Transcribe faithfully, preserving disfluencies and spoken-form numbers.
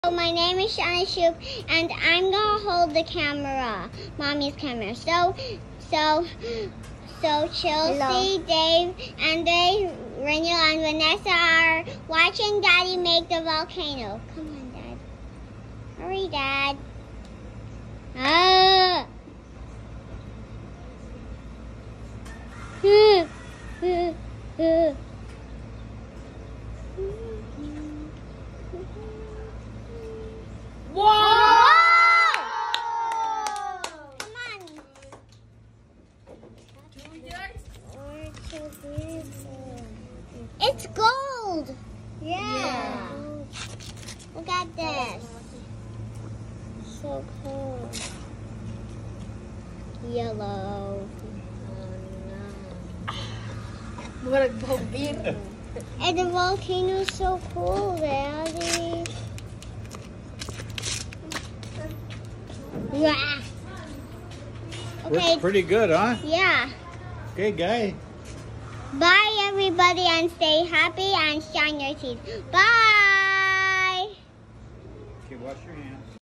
My name is Shanah and I'm gonna hold the camera, Mommy's camera. So, so, so Chelsea, Dave, and Dave, Reniel, and Vanessa are watching Daddy make the volcano. Come on, Dad. Hurry, Dad. Ah. Whoa! Come on. It's gold. Yeah. Yeah. Look at this. So cool. Yellow. What a volcano. And the volcano is so cool, Daddy. Yeah. Okay. Looks pretty good, huh? Yeah. Okay, guy. Bye, everybody, and stay happy and shine your teeth. Bye. Okay, wash your hands.